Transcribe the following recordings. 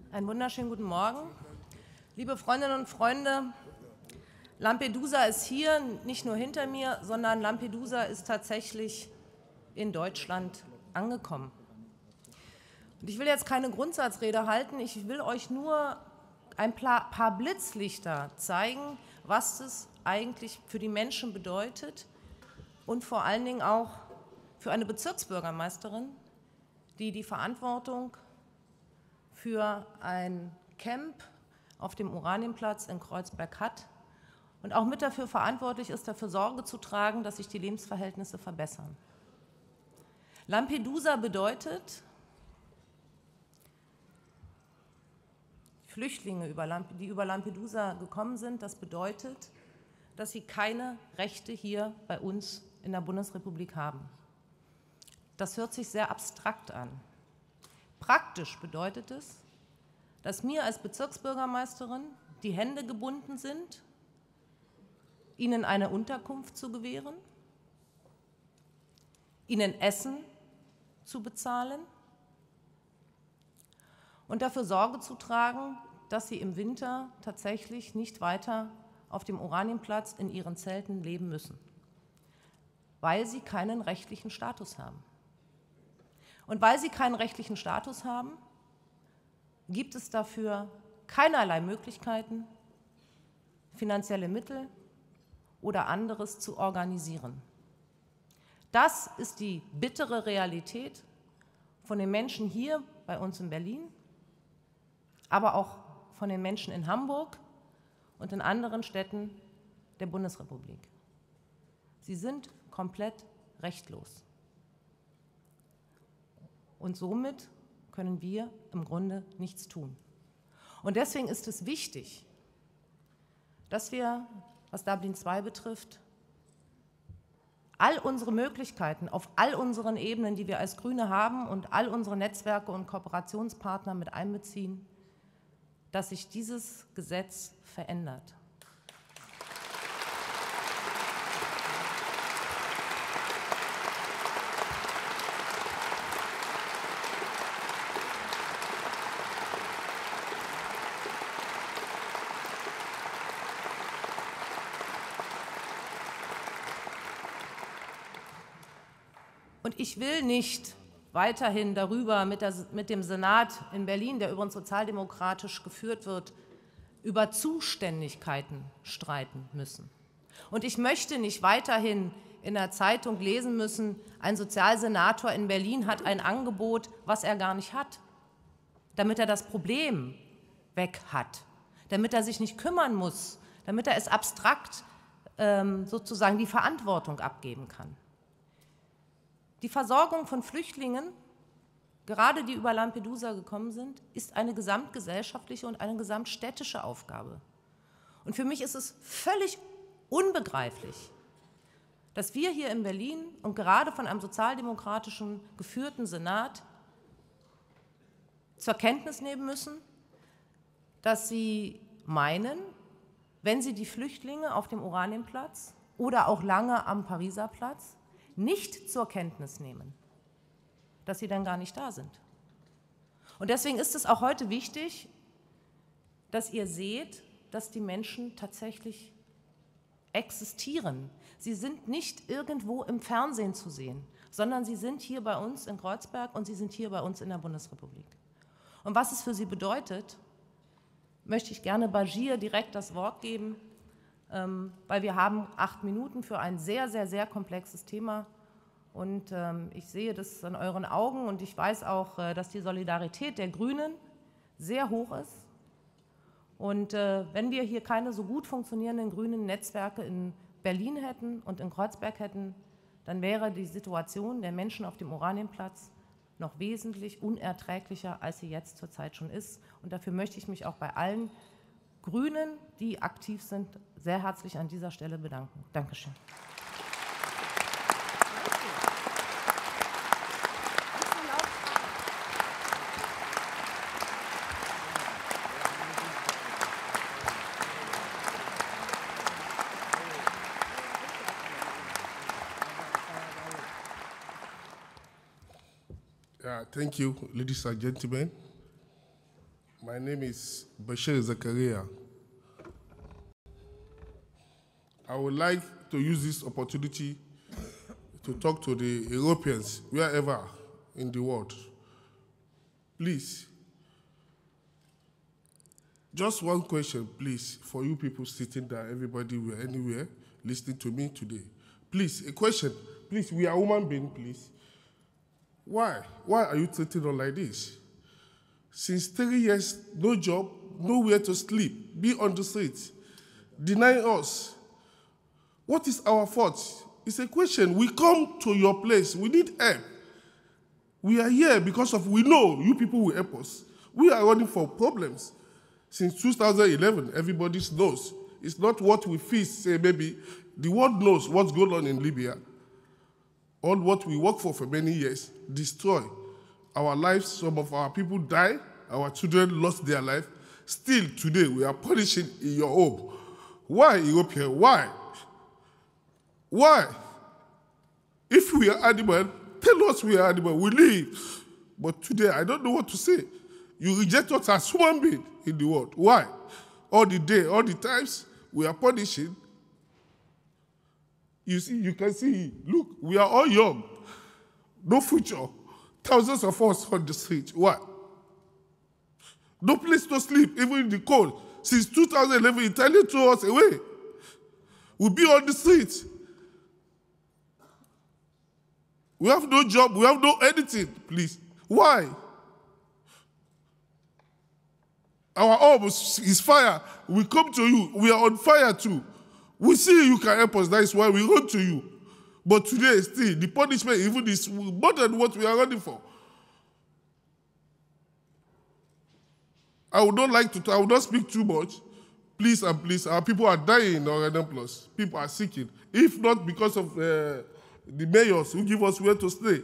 Einen wunderschönen guten Morgen. Liebe Freundinnen und Freunde, Lampedusa ist hier, nicht nur hinter mir, sondern Lampedusa ist tatsächlich in Deutschland angekommen. Und ich will jetzt keine Grundsatzrede halten, ich will euch nur ein paar Blitzlichter zeigen, was es eigentlich für die Menschen bedeutet und vor allen Dingen auch für eine Bezirksbürgermeisterin, die die Verantwortung für ein Camp auf dem Oranienplatz in Kreuzberg hat und auch mit dafür verantwortlich ist, dafür Sorge zu tragen, dass sich die Lebensverhältnisse verbessern. Lampedusa bedeutet, Flüchtlinge, die über Lampedusa gekommen sind, das bedeutet, dass sie keine Rechte hier bei uns in der Bundesrepublik haben. Das hört sich sehr abstrakt an. Praktisch bedeutet es, dass mir als Bezirksbürgermeisterin die Hände gebunden sind, ihnen eine Unterkunft zu gewähren, ihnen Essen zu bezahlen und dafür Sorge zu tragen, dass sie im Winter tatsächlich nicht weiter auf dem Oranienplatz in ihren Zelten leben müssen, weil sie keinen rechtlichen Status haben. Und weil sie keinen rechtlichen Status haben, gibt es dafür keinerlei Möglichkeiten, finanzielle Mittel oder anderes zu organisieren. Das ist die bittere Realität von den Menschen hier bei uns in Berlin, aber auch von den Menschen in Hamburg und in anderen Städten der Bundesrepublik. Sie sind komplett rechtlos. Und somit können wir im Grunde nichts tun. Und deswegen ist es wichtig, dass wir, was Dublin II betrifft, all unsere Möglichkeiten auf all unseren Ebenen, die wir als Grüne haben und all unsere Netzwerke und Kooperationspartner mit einbeziehen, dass sich dieses Gesetz verändert. Und ich will nicht weiterhin darüber mit dem Senat in Berlin, der übrigens sozialdemokratisch geführt wird, über Zuständigkeiten streiten müssen. Und ich möchte nicht weiterhin in der Zeitung lesen müssen, ein Sozialsenator in Berlin hat ein Angebot, was er gar nicht hat, damit er das Problem weg hat, damit er sich nicht kümmern muss, damit er es abstrakt sozusagen die Verantwortung abgeben kann. Die Versorgung von Flüchtlingen, gerade die über Lampedusa gekommen sind, ist eine gesamtgesellschaftliche und eine gesamtstädtische Aufgabe. Und für mich ist es völlig unbegreiflich, dass wir hier in Berlin und gerade von einem sozialdemokratischen geführten Senat zur Kenntnis nehmen müssen, dass sie meinen, wenn sie die Flüchtlinge auf dem Oranienplatz oder auch lange am Pariser Platz nicht zur Kenntnis nehmen, dass sie dann gar nicht da sind. Und deswegen ist es auch heute wichtig, dass ihr seht, dass die Menschen tatsächlich existieren. Sie sind nicht irgendwo im Fernsehen zu sehen, sondern sie sind hier bei uns in Kreuzberg und sie sind hier bei uns in der Bundesrepublik. Und was es für sie bedeutet, möchte ich gerne Bajir direkt das Wort geben, weil wir haben 8 Minuten für ein sehr, sehr, sehr komplexes Thema. Und ich sehe das an euren Augen und ich weiß auch, dass die Solidarität der Grünen sehr hoch ist. Und wenn wir hier keine so gut funktionierenden grünen Netzwerke in Berlin hätten und in Kreuzberg hätten, dann wäre die Situation der Menschen auf dem Oranienplatz noch wesentlich unerträglicher, als sie jetzt zurzeit schon ist. Und dafür möchte ich mich auch bei allen Grünen, die aktiv sind, sehr herzlich an dieser Stelle bedanken. Dankeschön. Thank you, ladies and gentlemen. My name is Bashir Zakaria. I would like to use this opportunity to talk to the Europeans, wherever in the world. Please, just one question, please, for you people sitting there, everybody, we are anywhere, listening to me today. Please, a question. Please, we are human beings, please. Why? Why are you treating us like this? Since 3 years, no job, nowhere to sleep, be on the street, deny us. What is our fault? It's a question. We come to your place. We need help. We are here because of we know you people will help us. We are running for problems. Since 2011, everybody knows. It's not what we feel, say maybe. The world knows what's going on in Libya. All what we work for many years, destroy our lives. Some of our people die. Our children lost their life. Still today, we are punishing in your home. Why, European? Why? Why? If we are animal, tell us we are animal. We live. But today, I don't know what to say. You reject us as human beings in the world. Why? All the day, all the times, we are punishing. You see, you can see, look, we are all young. No future. Thousands of us on the street. Why? No place to sleep, even in the cold. Since 2011, Italy threw us away. We'll be on the street. We have no job, we have no anything, please. Why? Our home is fire. We come to you, we are on fire too. We see you can help us, that is why we run to you. But today, still, the punishment even is more than what we are running for. I would not speak too much. Please and please, our people are dying in Oregon Plus. People are seeking. If not because of the mayors who give us where to stay.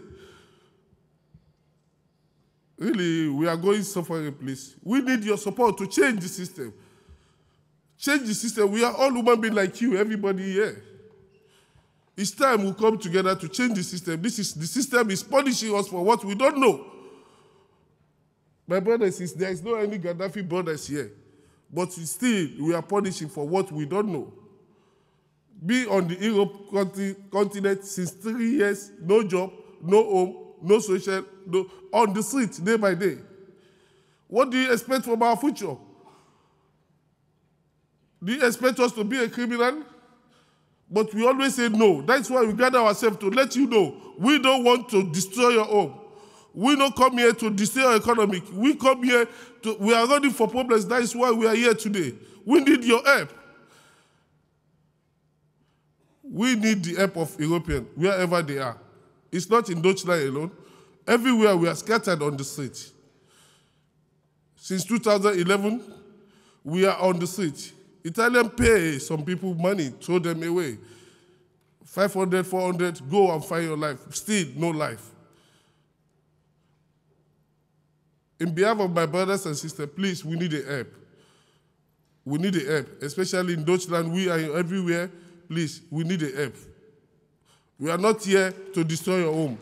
Really, we are going suffering, please. We need your support to change the system. Change the system. We are all human beings like you, everybody here. It's time we come together to change the system. The system is punishing us for what we don't know. My brothers, there is no any Gaddafi brothers here. But still, we are punishing for what we don't know. Be on the Europe continent since 3 years, no job, no home, no social, no, on the street day by day. What do you expect from our future? Do you expect us to be a criminal? But we always say no. That's why we gather ourselves to let you know we don't want to destroy your home. We don't come here to destroy our economy. We come here we are running for problems. That is why we are here today. We need your help. We need the help of Europeans, wherever they are. It's not in Deutschland alone. Everywhere we are scattered on the street. Since 2011, we are on the street. Italians pay some people money, throw them away. 500, 400, go and find your life. Still, no life. In behalf of my brothers and sisters, please, we need a help. We need a help, especially in Deutschland. We are everywhere. Please, we need a help. We are not here to destroy your home.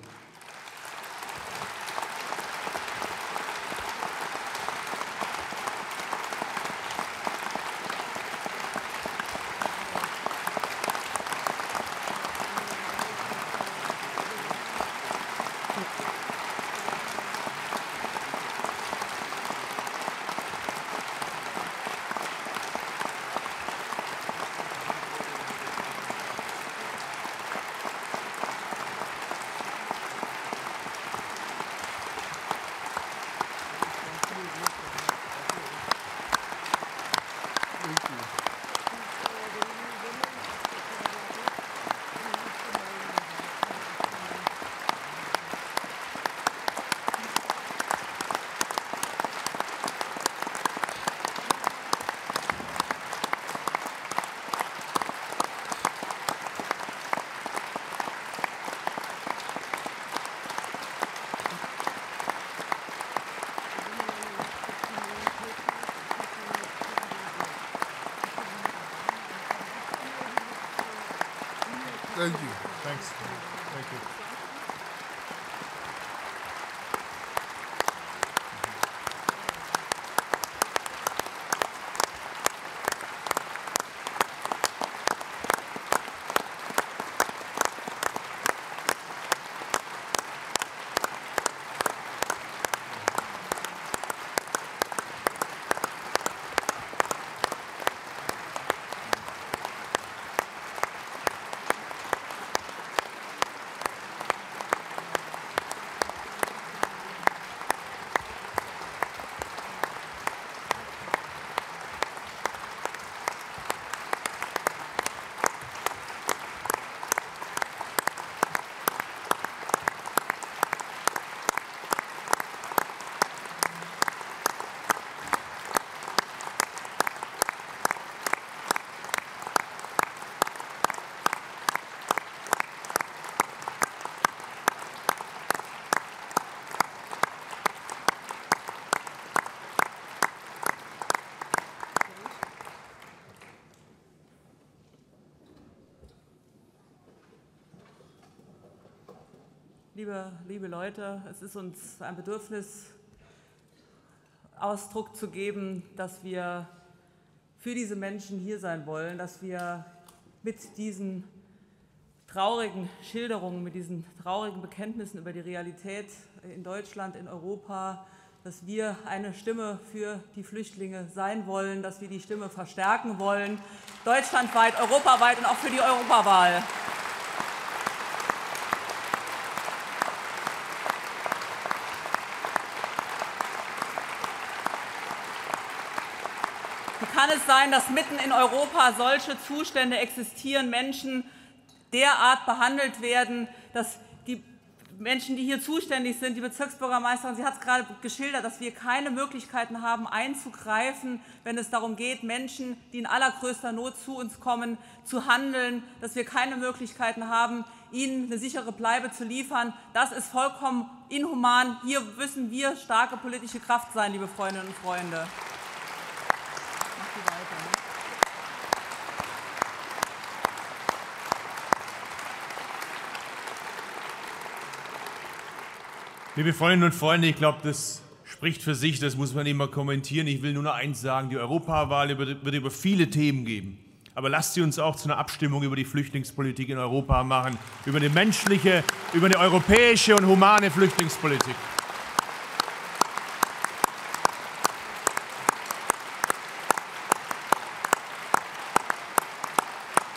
Thank you. Thanks. Thank you. liebe Leute, es ist uns ein Bedürfnis, Ausdruck zu geben, dass wir für diese Menschen hier sein wollen, dass wir mit diesen traurigen Schilderungen, mit diesen traurigen Bekenntnissen über die Realität in Deutschland, in Europa, dass wir eine Stimme für die Flüchtlinge sein wollen, dass wir die Stimme verstärken wollen, deutschlandweit, europaweit und auch für die Europawahl. Wie kann es sein, dass mitten in Europa solche Zustände existieren, Menschen derart behandelt werden, dass die Menschen, die hier zuständig sind, die Bezirksbürgermeisterin, sie hat es gerade geschildert, dass wir keine Möglichkeiten haben, einzugreifen, wenn es darum geht, Menschen, die in allergrößter Not zu uns kommen, zu handeln, dass wir keine Möglichkeiten haben, ihnen eine sichere Bleibe zu liefern. Das ist vollkommen inhuman. Hier müssen wir starke politische Kraft sein, liebe Freundinnen und Freunde. Liebe Freundinnen und Freunde, ich glaube, das spricht für sich, das muss man nicht mal kommentieren. Ich will nur noch eins sagen, die Europawahl wird über viele Themen gehen. Aber lasst sie uns auch zu einer Abstimmung über die Flüchtlingspolitik in Europa machen, über eine menschliche, über eine europäische und humane Flüchtlingspolitik.